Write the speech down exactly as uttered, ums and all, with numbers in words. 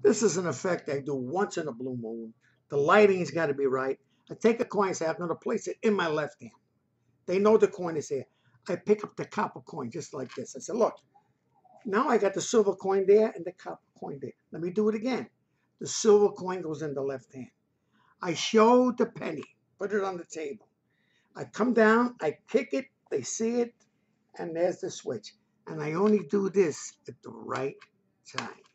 This is an effect I do once in a blue moon. The lighting's got to be right. I take a coin and say, I'm going to place it in my left hand. They know the coin is there. I pick up the copper coin just like this. I said, look, now I got the silver coin there and the copper coin there. Let me do it again. The silver coin goes in the left hand. I show the penny, put it on the table. I come down, I kick it, they see it, and there's the switch. And I only do this at the right time.